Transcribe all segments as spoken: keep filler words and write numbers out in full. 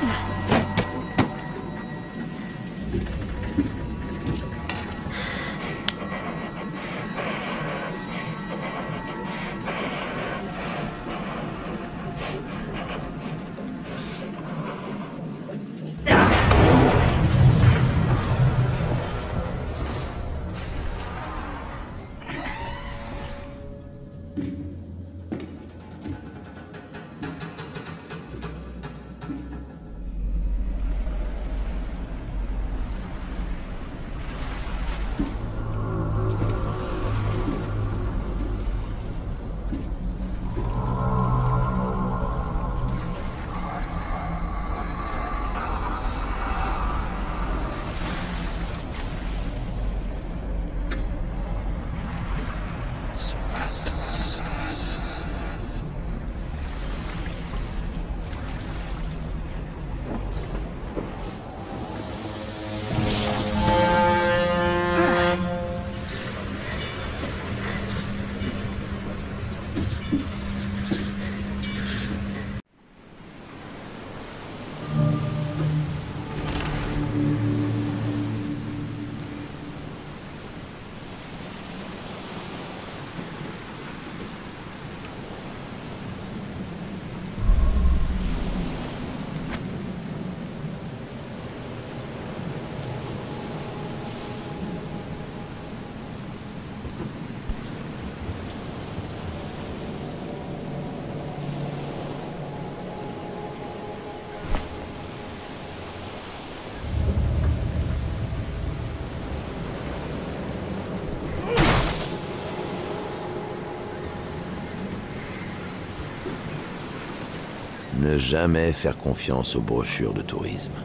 Ne jamais faire confiance aux brochures de tourisme.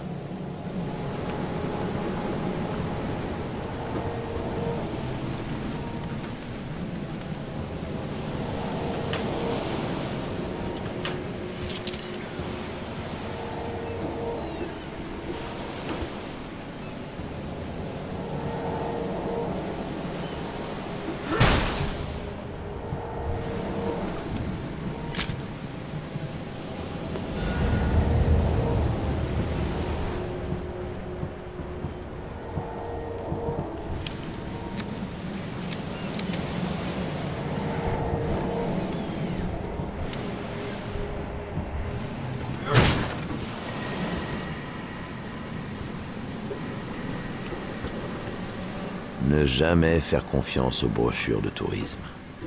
Ne jamais faire confiance aux brochures de tourisme.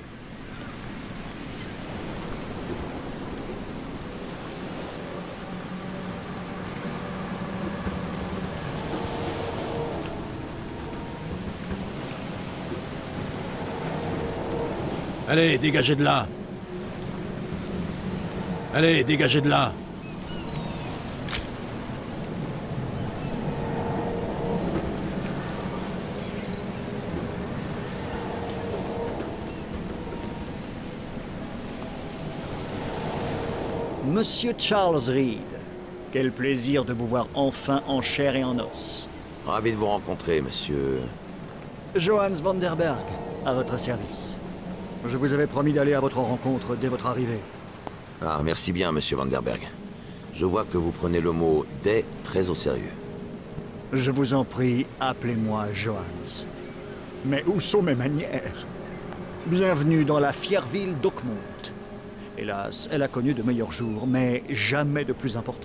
Allez, dégagez de là! Allez, dégagez de là! Monsieur Charles Reed, quel plaisir de vous voir enfin en chair et en os. Ravi de vous rencontrer, monsieur... Johannes van der Berg, à votre service. Je vous avais promis d'aller à votre rencontre dès votre arrivée. Ah, merci bien, monsieur van der Berg. Je vois que vous prenez le mot « dès » très au sérieux. Je vous en prie, appelez-moi Johannes. Mais où sont mes manières? Bienvenue dans la fière ville d'Oakmont. Hélas, elle a connu de meilleurs jours, mais jamais de plus importants.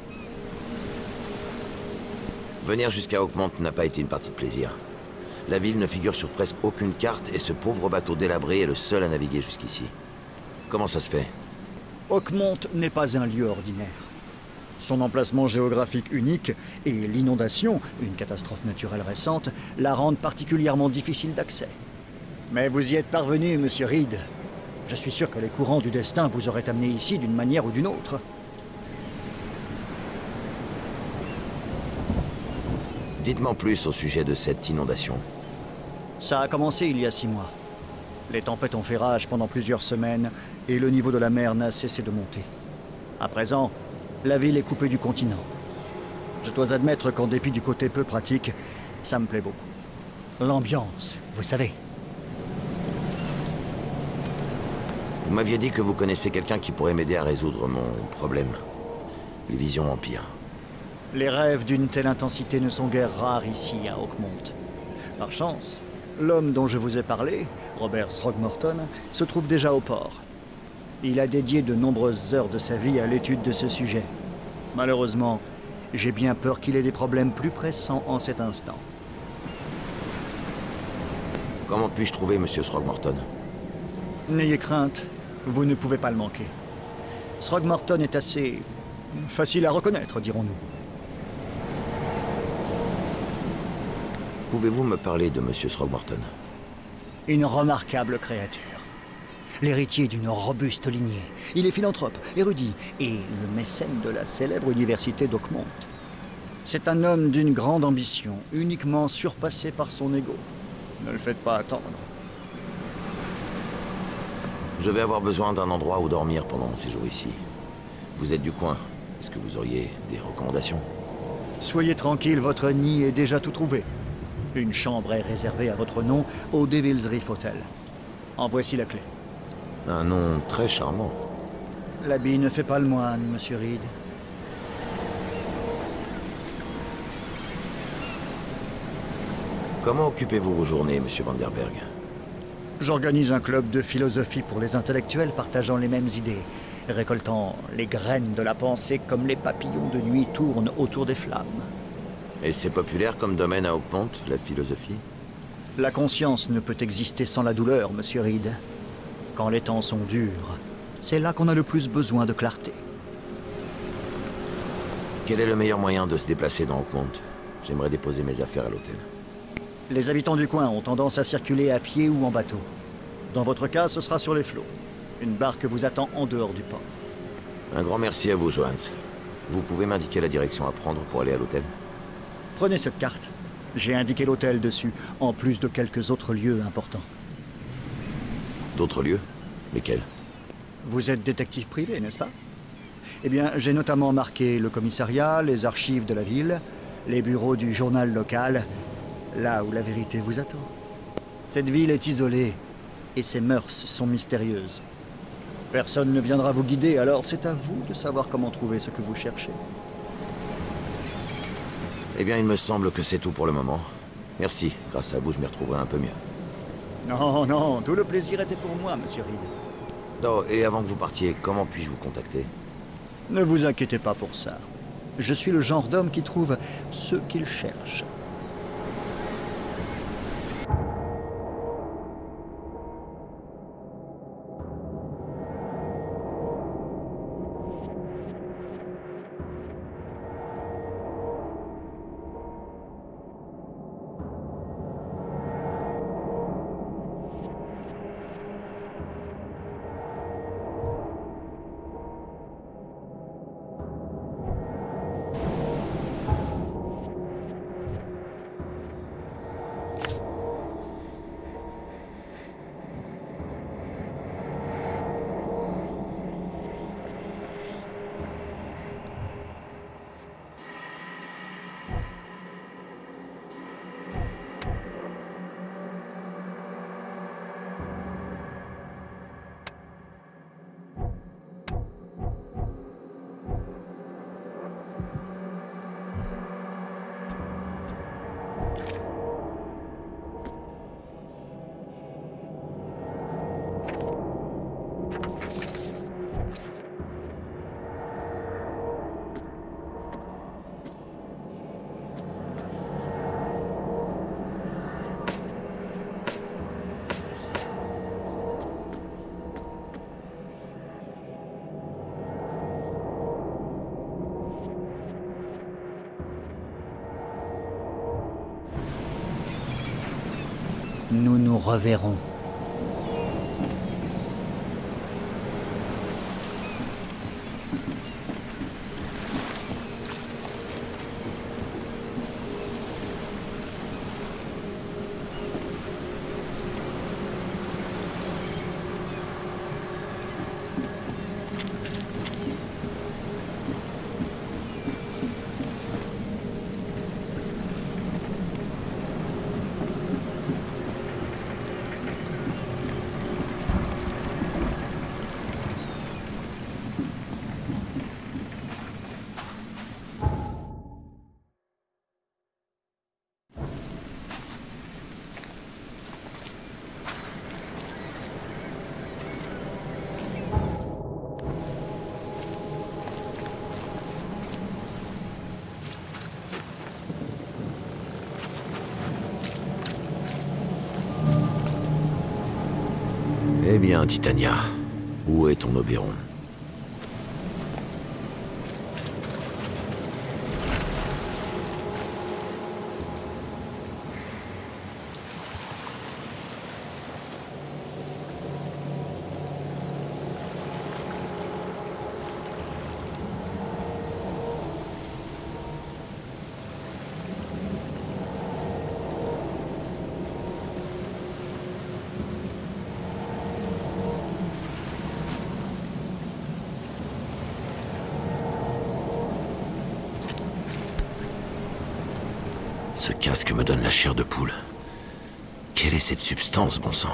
Venir jusqu'à Oakmont n'a pas été une partie de plaisir. La ville ne figure sur presque aucune carte et ce pauvre bateau délabré est le seul à naviguer jusqu'ici. Comment ça se fait? Oakmont n'est pas un lieu ordinaire. Son emplacement géographique unique et l'inondation, une catastrophe naturelle récente, la rendent particulièrement difficile d'accès. Mais vous y êtes parvenu, monsieur Reed. Je suis sûr que les courants du destin vous auraient amené ici d'une manière ou d'une autre. Dites-moi plus au sujet de cette inondation. Ça a commencé il y a six mois. Les tempêtes ont fait rage pendant plusieurs semaines et le niveau de la mer n'a cessé de monter. À présent, la ville est coupée du continent. Je dois admettre qu'en dépit du côté peu pratique, ça me plaît beaucoup. L'ambiance, vous savez. Vous m'aviez dit que vous connaissez quelqu'un qui pourrait m'aider à résoudre mon problème. Les visions empirent. Les rêves d'une telle intensité ne sont guère rares ici, à Oakmont. Par chance, l'homme dont je vous ai parlé, Robert Throgmorton, se trouve déjà au port. Il a dédié de nombreuses heures de sa vie à l'étude de ce sujet. Malheureusement, j'ai bien peur qu'il ait des problèmes plus pressants en cet instant. Comment puis-je trouver Monsieur Throgmorton? N'ayez crainte, vous ne pouvez pas le manquer. Throgmorton est assez facile à reconnaître, dirons-nous. Pouvez-vous me parler de Monsieur Throgmorton? Une remarquable créature. L'héritier d'une robuste lignée. Il est philanthrope, érudit et le mécène de la célèbre université d'Oakmont. C'est un homme d'une grande ambition, uniquement surpassé par son ego. Ne le faites pas attendre. Je vais avoir besoin d'un endroit où dormir pendant mon séjour ici. Vous êtes du coin. Est-ce que vous auriez des recommandations? Soyez tranquille, votre nid est déjà tout trouvé. Une chambre est réservée à votre nom au Devil's Reef Hotel. En voici la clé. Un nom très charmant. L'habit ne fait pas le moine, monsieur Reed. Comment occupez-vous vos journées, monsieur Vanderberg? J'organise un club de philosophie pour les intellectuels partageant les mêmes idées, récoltant les graines de la pensée comme les papillons de nuit tournent autour des flammes. Et c'est populaire comme domaine à Oakmont, la philosophie? La conscience ne peut exister sans la douleur, monsieur Reed. Quand les temps sont durs, c'est là qu'on a le plus besoin de clarté. Quel est le meilleur moyen de se déplacer dans Oakmont? J'aimerais déposer mes affaires à l'hôtel. Les habitants du coin ont tendance à circuler à pied ou en bateau. Dans votre cas, ce sera sur les flots. Une barque vous attend en dehors du port. Un grand merci à vous, Johannes. Vous pouvez m'indiquer la direction à prendre pour aller à l'hôtel? Prenez cette carte. J'ai indiqué l'hôtel dessus, en plus de quelques autres lieux importants. D'autres lieux? Lesquels? Vous êtes détective privé, n'est-ce pas? Eh bien, j'ai notamment marqué le commissariat, les archives de la ville, les bureaux du journal local, là où la vérité vous attend. Cette ville est isolée, et ses mœurs sont mystérieuses. Personne ne viendra vous guider, alors c'est à vous de savoir comment trouver ce que vous cherchez. Eh bien, il me semble que c'est tout pour le moment. Merci. Grâce à vous, je m'y retrouverai un peu mieux. Non, non, tout le plaisir était pour moi, monsieur Reed. Oh, et avant que vous partiez, comment puis-je vous contacter? Ne vous inquiétez pas pour ça. Je suis le genre d'homme qui trouve ce qu'il cherche. Nous nous reverrons. bien, Titania. Où est ton Oberon? Ce casque me donne la chair de poule. Quelle est cette substance, bon sang?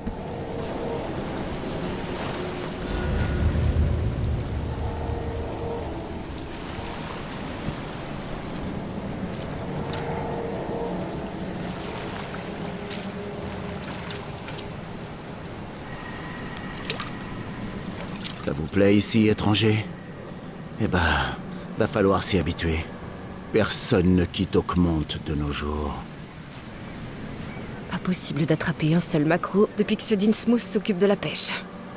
Ça vous plaît ici, étranger? Eh ben, va falloir s'y habituer. Personne ne quitte Oakmont de nos jours. Pas possible d'attraper un seul maquereau depuis que ce Dinsmouth s'occupe de la pêche.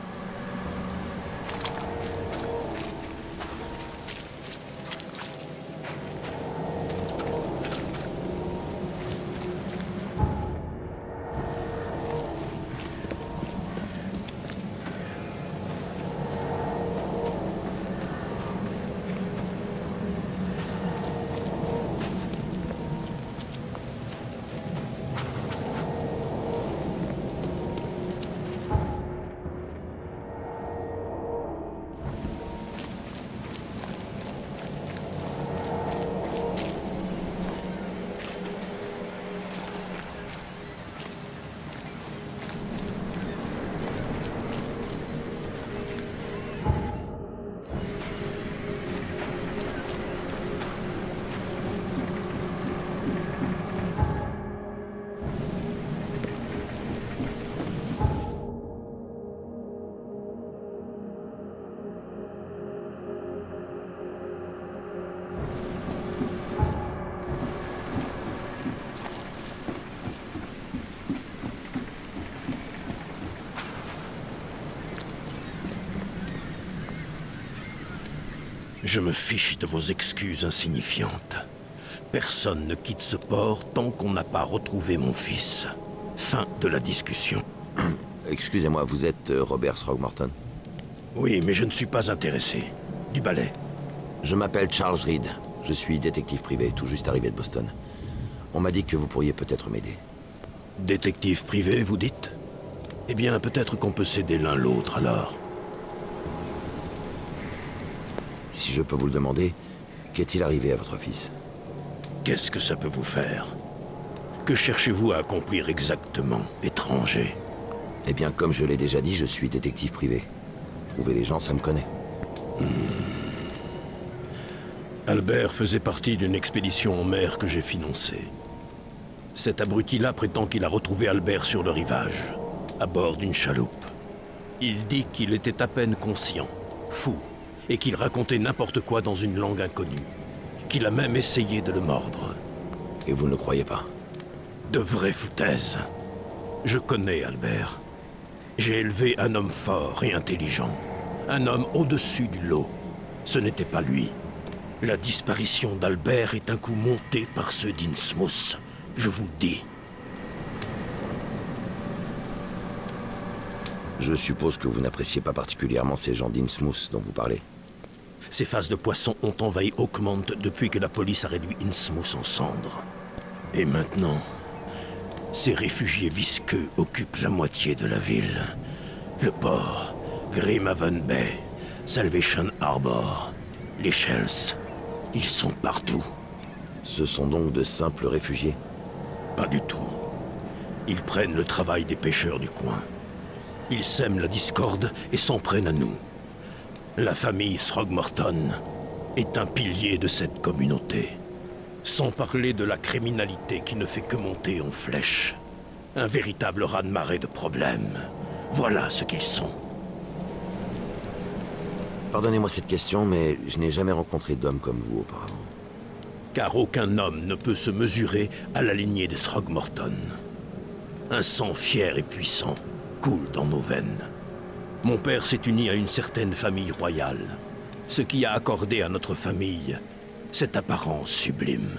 Je me fiche de vos excuses insignifiantes. Personne ne quitte ce port tant qu'on n'a pas retrouvé mon fils. Fin de la discussion. Excusez-moi, vous êtes euh, Robert Throgmorton? Oui, mais je ne suis pas intéressé. Du balai. Je m'appelle Charles Reed. Je suis détective privé, tout juste arrivé de Boston. On m'a dit que vous pourriez peut-être m'aider. Détective privé, vous dites? Eh bien, peut-être qu'on peut s'aider l'un l'autre, alors. Si je peux vous le demander, qu'est-il arrivé à votre fils? Qu'est-ce que ça peut vous faire? Que cherchez-vous à accomplir exactement, étranger? Eh bien, comme je l'ai déjà dit, je suis détective privé. Trouver les gens, ça me connaît. Hmm. Albert faisait partie d'une expédition en mer que j'ai financée. Cet abruti-là prétend qu'il a retrouvé Albert sur le rivage, à bord d'une chaloupe. Il dit qu'il était à peine conscient, fou, et qu'il racontait n'importe quoi dans une langue inconnue, qu'il a même essayé de le mordre. Et vous ne le croyez pas? De vraies foutaises. Je connais Albert. J'ai élevé un homme fort et intelligent. Un homme au-dessus du lot. Ce n'était pas lui. La disparition d'Albert est un coup monté par ceux d'Innsmouth. Je vous le dis. Je suppose que vous n'appréciez pas particulièrement ces gens d'Innsmouth dont vous parlez. Ces faces de poissons ont envahi Oakmont depuis que la police a réduit Innsmouth en cendres. Et maintenant, ces réfugiés visqueux occupent la moitié de la ville. Le port, Grimhaven Bay, Salvation Harbor, les Shells, ils sont partout. Ce sont donc de simples réfugiés? Pas du tout. Ils prennent le travail des pêcheurs du coin. Ils sèment la discorde et s'en prennent à nous. La famille Throgmorton est un pilier de cette communauté. Sans parler de la criminalité qui ne fait que monter en flèche. Un véritable raz-de-marée de problèmes. Voilà ce qu'ils sont. Pardonnez-moi cette question, mais je n'ai jamais rencontré d'homme comme vous auparavant. Car aucun homme ne peut se mesurer à la lignée des Throgmorton. Un sang fier et puissant coule dans nos veines. Mon père s'est uni à une certaine famille royale, ce qui a accordé à notre famille cette apparence sublime.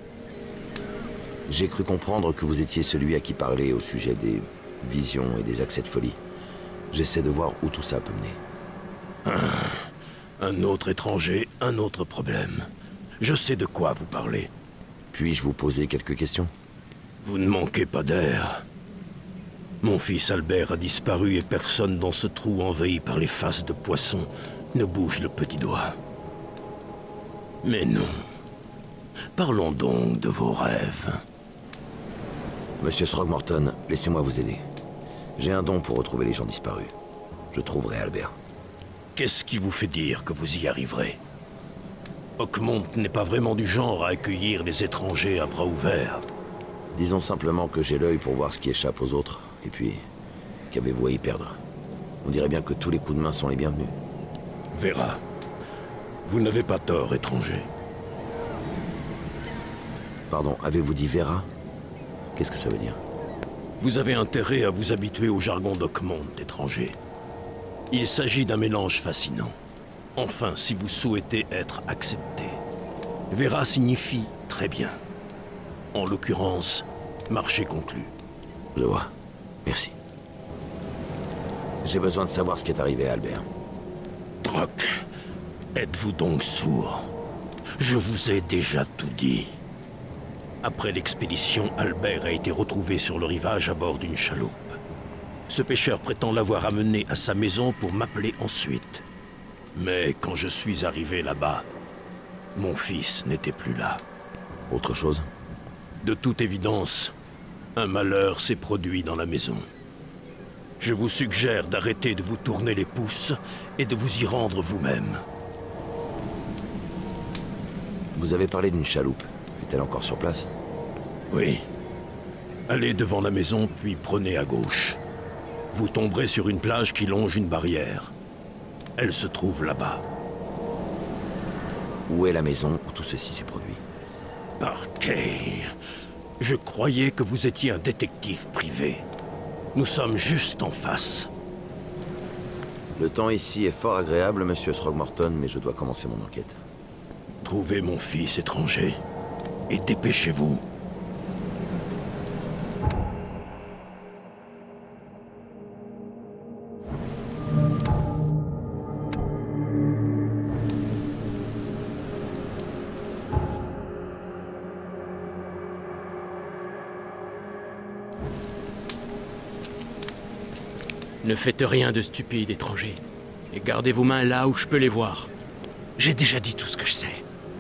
J'ai cru comprendre que vous étiez celui à qui parler au sujet des visions et des accès de folie. J'essaie de voir où tout ça peut mener. Un, un autre étranger, un autre problème. Je sais de quoi vous parlez. Puis-je vous poser quelques questions? Vous ne manquez pas d'air. Mon fils Albert a disparu et personne dans ce trou envahi par les faces de poissons ne bouge le petit doigt. Mais non. Parlons donc de vos rêves. Monsieur Throgmorton, laissez-moi vous aider. J'ai un don pour retrouver les gens disparus. Je trouverai Albert. Qu'est-ce qui vous fait dire que vous y arriverez? Oakmont n'est pas vraiment du genre à accueillir les étrangers à bras ouverts. Disons simplement que j'ai l'œil pour voir ce qui échappe aux autres. Et puis, qu'avez-vous à y perdre? On dirait bien que tous les coups de main sont les bienvenus. Vera, vous n'avez pas tort, étranger. Pardon, avez-vous dit Vera? Qu'est-ce que ça veut dire? Vous avez intérêt à vous habituer au jargon d'Oakmont, étranger. Il s'agit d'un mélange fascinant. Enfin, si vous souhaitez être accepté. Vera signifie très bien. En l'occurrence, marché conclu. Je vois. Merci. J'ai besoin de savoir ce qui est arrivé à Albert. Droc, êtes-vous donc sourd? Je vous ai déjà tout dit. Après l'expédition, Albert a été retrouvé sur le rivage à bord d'une chaloupe. Ce pêcheur prétend l'avoir amené à sa maison pour m'appeler ensuite. Mais quand je suis arrivé là-bas, mon fils n'était plus là. Autre chose? De toute évidence, un malheur s'est produit dans la maison. Je vous suggère d'arrêter de vous tourner les pouces et de vous y rendre vous-même. Vous avez parlé d'une chaloupe. Est-elle encore sur place? Oui. Allez devant la maison, puis prenez à gauche. Vous tomberez sur une plage qui longe une barrière. Elle se trouve là-bas. Où est la maison où tout ceci s'est produit? Parquet. Je croyais que vous étiez un détective privé. Nous sommes juste en face. Le temps ici est fort agréable, monsieur Throgmorton, mais je dois commencer mon enquête. Trouvez mon fils étranger et dépêchez-vous. Ne faites rien de stupide, étranger. Et gardez vos mains là où je peux les voir. J'ai déjà dit tout ce que je sais.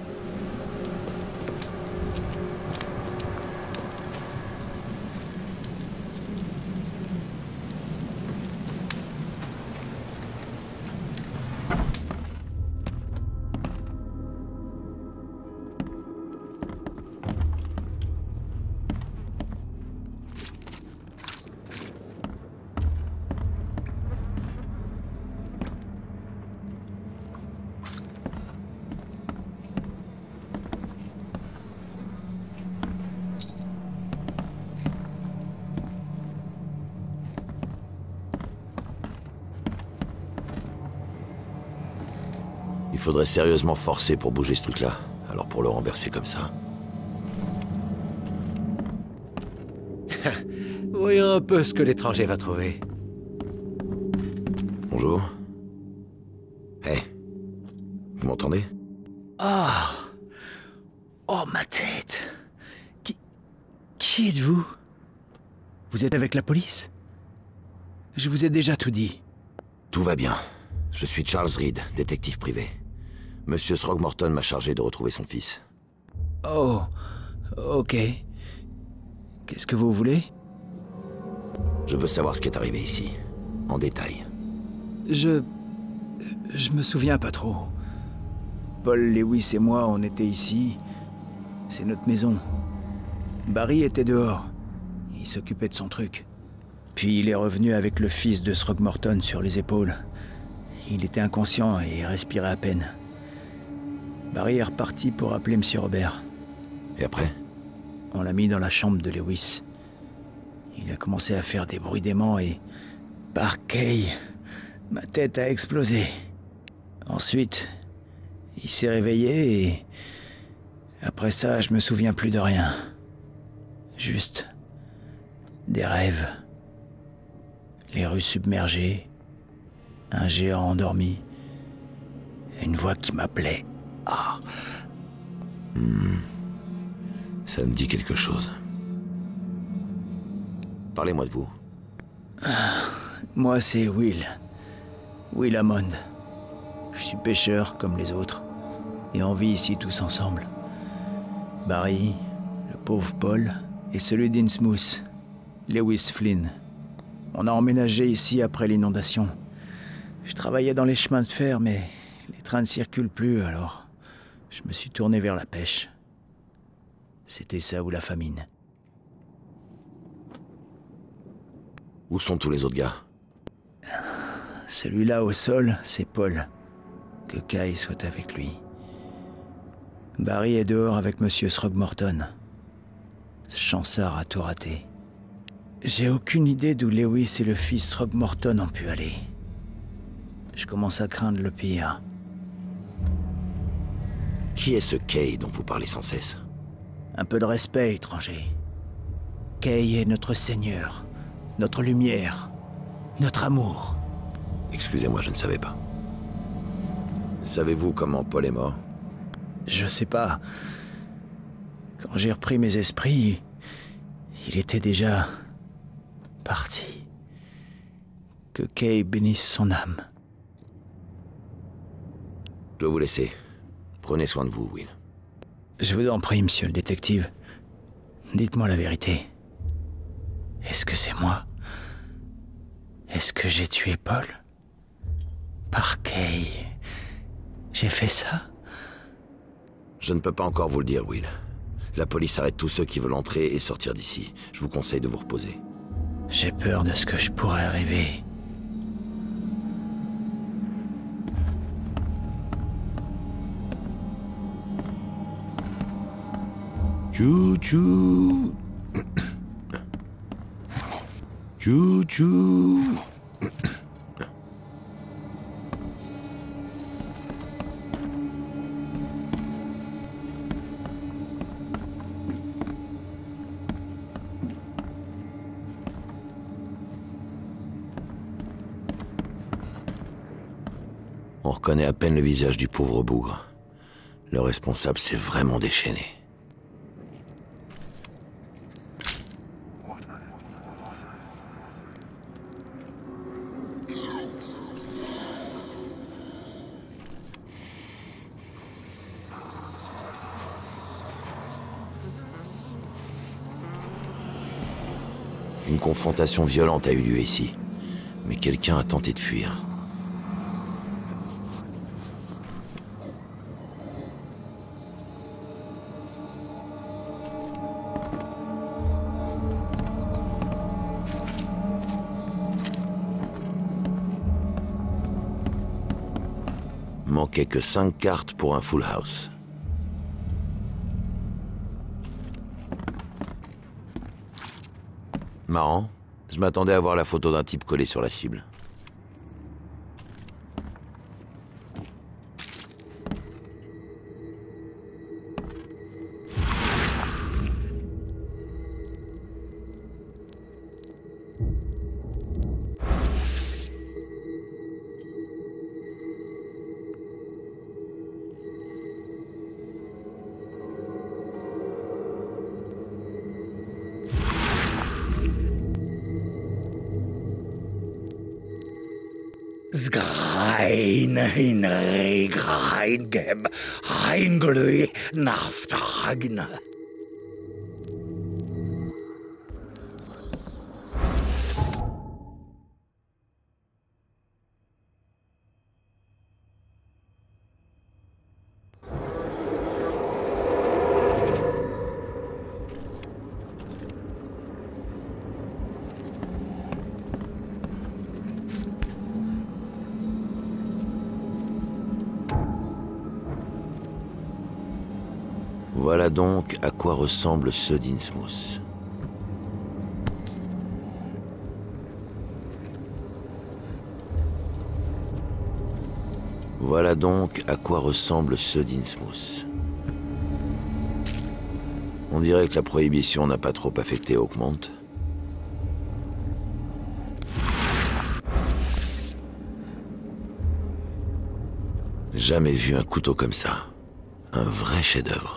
Il faudrait sérieusement forcer pour bouger ce truc-là. Alors pour le renverser comme ça... Voyons un peu ce que l'étranger va trouver. Bonjour. Hé. Vous m'entendez? Ah! Oh, ma tête! Qui... Qui êtes-vous? Vous êtes avec la police? Je vous ai déjà tout dit. Tout va bien. Je suis Charles Reed, détective privé. Monsieur Throgmorton m'a chargé de retrouver son fils. Oh, ok. Qu'est-ce que vous voulez? Je veux savoir ce qui est arrivé ici, en détail. Je... Je me souviens pas trop. Paul Lewis et moi, on était ici. C'est notre maison. Barry était dehors. Il s'occupait de son truc. Puis il est revenu avec le fils de Throgmorton sur les épaules. Il était inconscient et respirait à peine. Barry est reparti pour appeler Monsieur Robert. Et après? On l'a mis dans la chambre de Lewis. Il a commencé à faire des bruits d'aimants et... Parquet, Ma tête a explosé. Ensuite, il s'est réveillé et... Après ça, je me souviens plus de rien. Juste... des rêves. Les rues submergées. Un géant endormi. Une voix qui m'appelait. Ah. Hmm. Ça me dit quelque chose. Parlez-moi de vous. Ah, moi, c'est Will. Will Hammond. Je suis pêcheur, comme les autres. Et on vit ici tous ensemble. Barry, le pauvre Paul, et celui d'Innsmouth, Lewis Flynn. On a emménagé ici après l'inondation. Je travaillais dans les chemins de fer, mais les trains ne circulent plus, alors je me suis tourné vers la pêche. C'était ça ou la famine. Où sont tous les autres gars? Celui-là au sol, c'est Paul. Que Kay soit avec lui. Barry est dehors avec Monsieur Throgmorton. Ce chancard a tout raté. J'ai aucune idée d'où Lewis et le fils Throgmorton ont pu aller. Je commence à craindre le pire. Qui est ce Kay dont vous parlez sans cesse? Un peu de respect, étranger. Kay est notre seigneur, notre lumière, notre amour. Excusez-moi, je ne savais pas. Savez-vous comment Paul est mort? Je sais pas. Quand j'ai repris mes esprits, il était déjà parti. Que Kay bénisse son âme. Je dois vous laisser. Prenez soin de vous, Will. Je vous en prie, monsieur le détective. Dites-moi la vérité. Est-ce que c'est moi? Est-ce que j'ai tué Paul? Par Kay? J'ai fait ça? Je ne peux pas encore vous le dire, Will. La police arrête tous ceux qui veulent entrer et sortir d'ici. Je vous conseille de vous reposer. J'ai peur de ce que je pourrais rêver. Chou-chou. Chou-chou. On reconnaît à peine le visage du pauvre bougre. Le responsable s'est vraiment déchaîné. Une confrontation violente a eu lieu ici, mais quelqu'un a tenté de fuir. Manquait que cinq cartes pour un full house. Marrant, je m'attendais à voir la photo d'un type collé sur la cible. Zgrain in regrain gem, reinglui naftagne. Voilà donc à quoi ressemblent ceux d'Innsmouth. Voilà donc à quoi ressemblent ceux d'Innsmouth. On dirait que la prohibition n'a pas trop affecté Oakmont. Jamais vu un couteau comme ça. Un vrai chef-d'œuvre.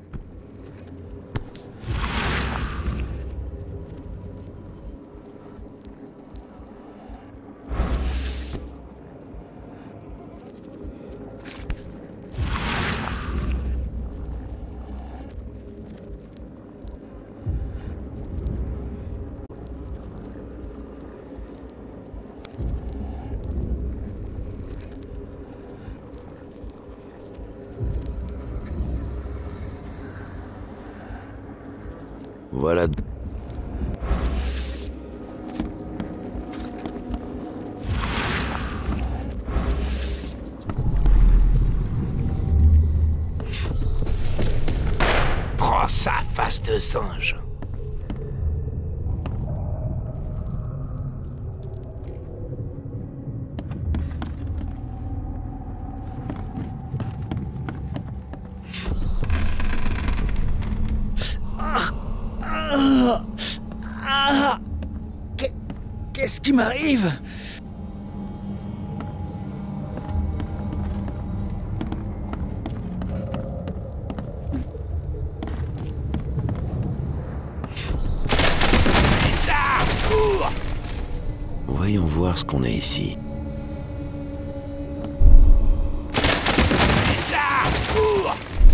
Voilà. Prends ça, face de singe. Qu'est-ce qui m'arrive? Et ça, cours! Voyons voir ce qu'on a ici. Et ça, cours!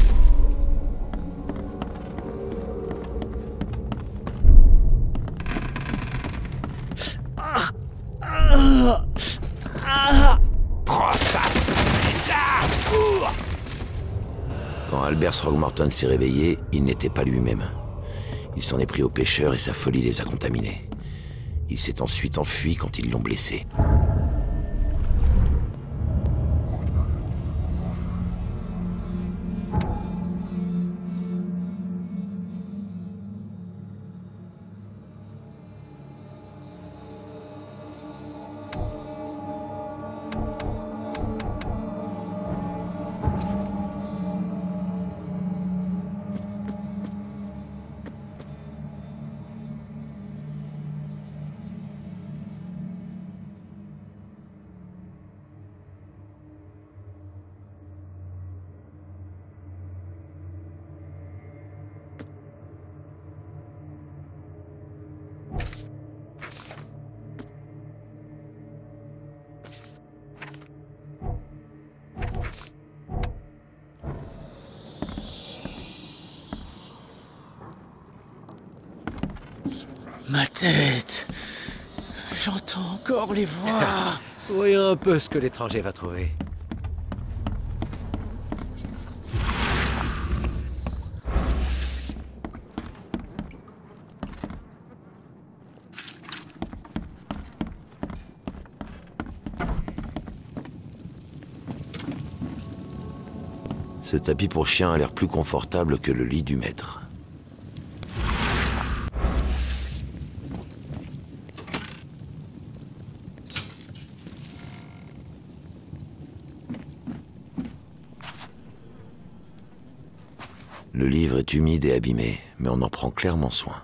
Prends ça! Et ça, cours! Quand Albert Throgmorton s'est réveillé, il n'était pas lui-même. Il s'en est pris aux pêcheurs et sa folie les a contaminés. Il s'est ensuite enfui quand ils l'ont blessé. Ma tête. J'entends encore les voix. Voyons un peu ce que l'étranger va trouver. Ce tapis pour chien a l'air plus confortable que le lit du maître. Le livre est humide et abîmé, mais on en prend clairement soin.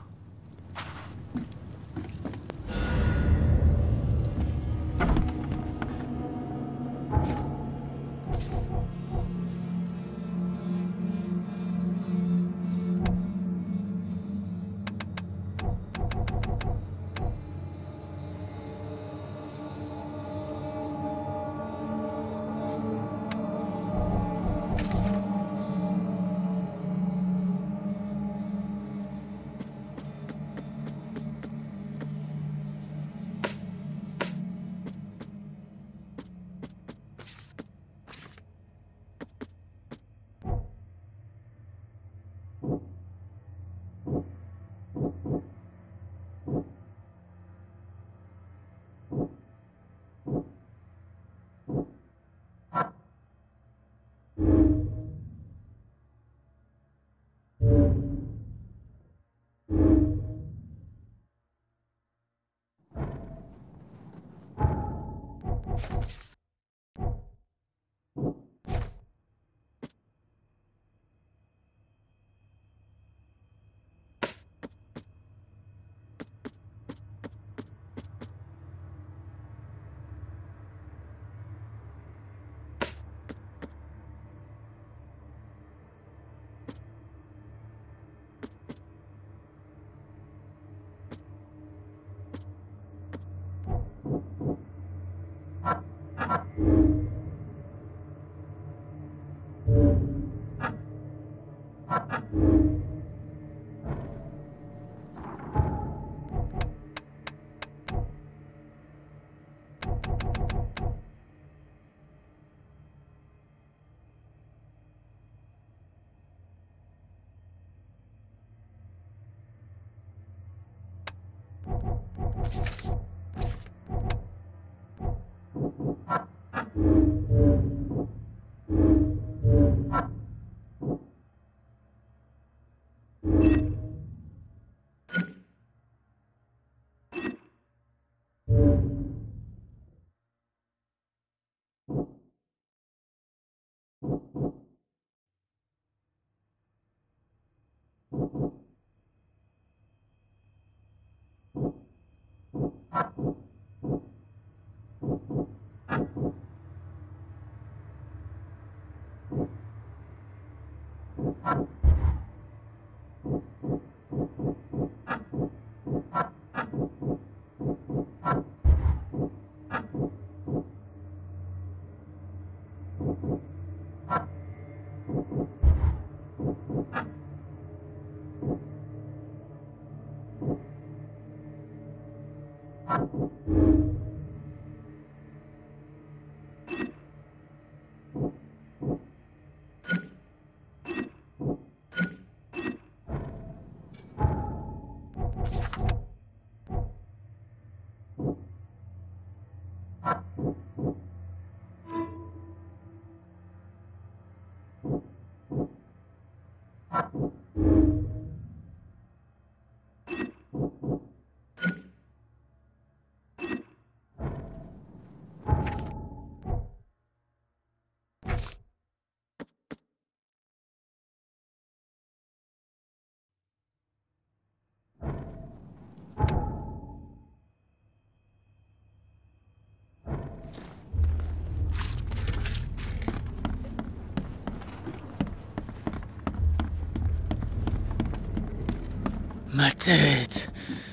Ma tête.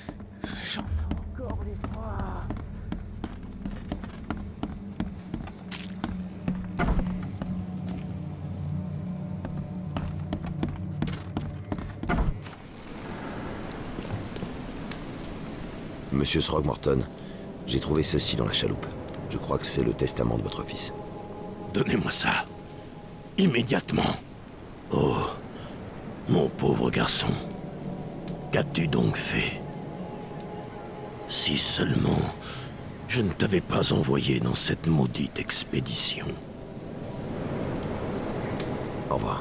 J'en ai encore les bras. Monsieur Throgmorton, j'ai trouvé ceci dans la chaloupe. Je crois que c'est le testament de votre fils. Donnez-moi ça. Immédiatement. Oh, mon pauvre garçon. Qu'as-tu donc fait? Si seulement je ne t'avais pas envoyé dans cette maudite expédition. Au revoir.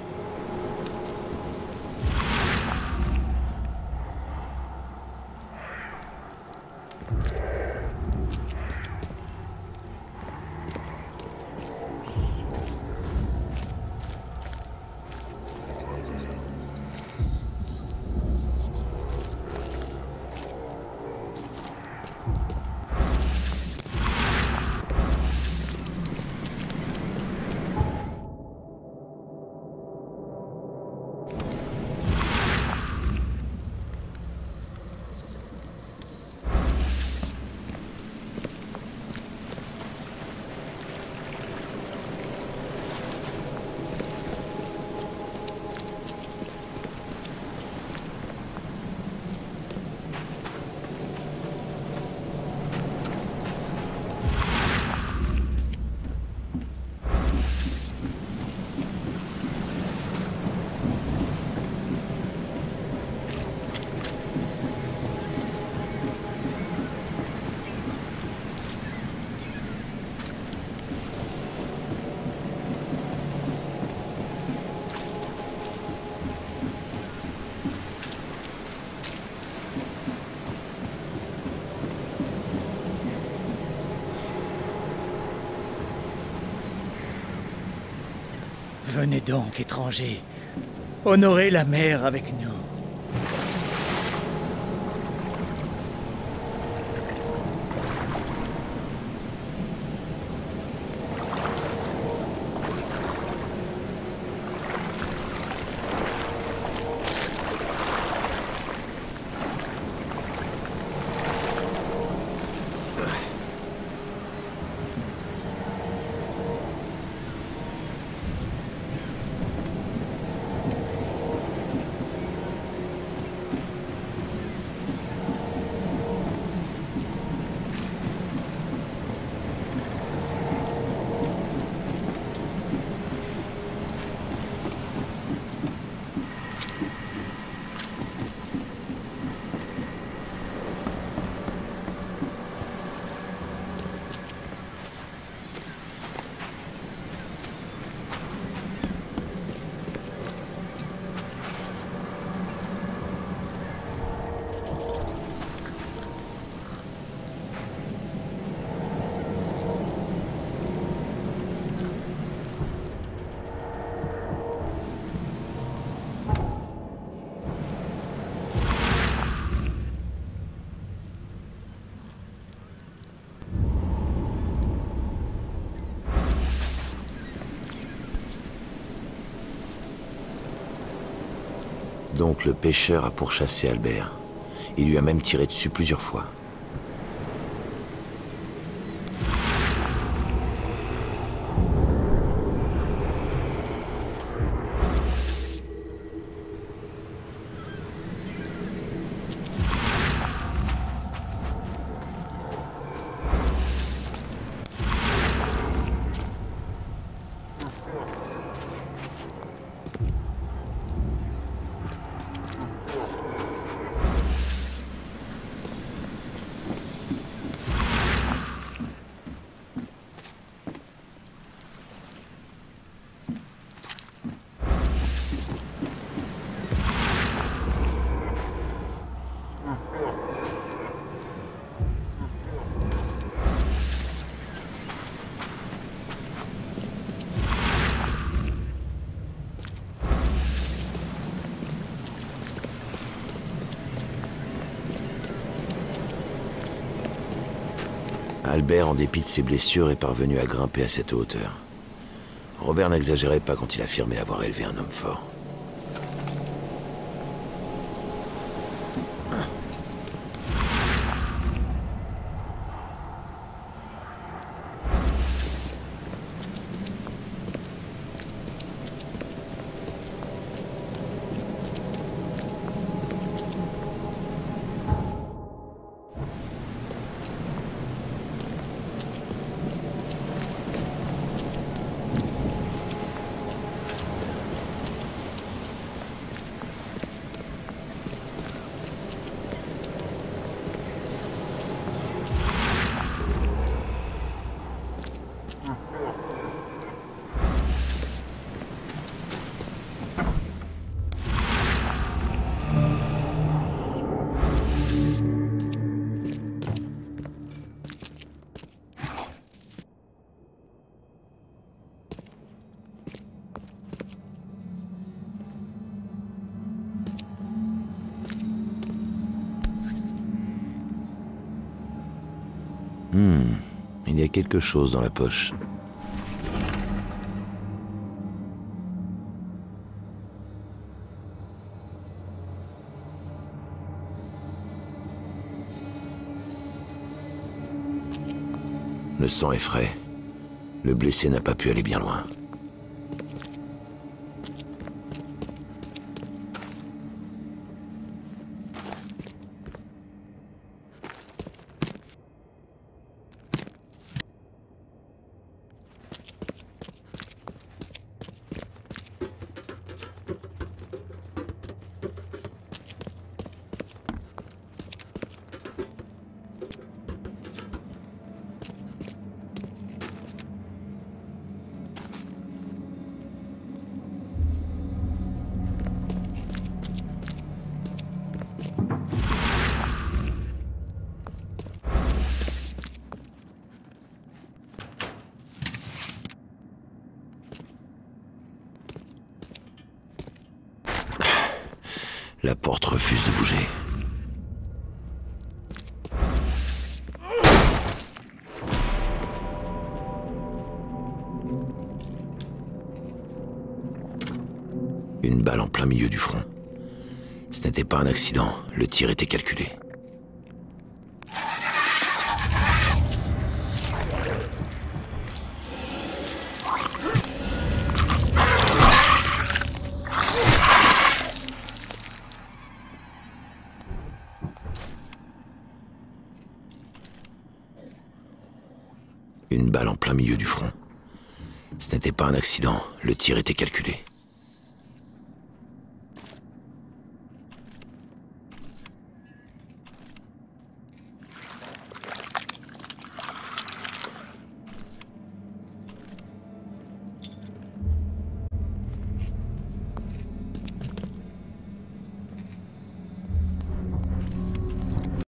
Venez donc, étrangers. Honorez la mer avec nous. Donc le pêcheur a pourchassé Albert. Il lui a même tiré dessus plusieurs fois. Albert, en dépit de ses blessures, est parvenu à grimper à cette hauteur. Robert n'exagérait pas quand il affirmait avoir élevé un homme fort. Hmm, il y a quelque chose dans la poche. Le sang est frais. Le blessé n'a pas pu aller bien loin. La porte refuse de bouger. Une balle en plein milieu du front. Ce n'était pas un accident, le tir était calculé. Une balle en plein milieu du front. Ce n'était pas un accident, le tir était calculé.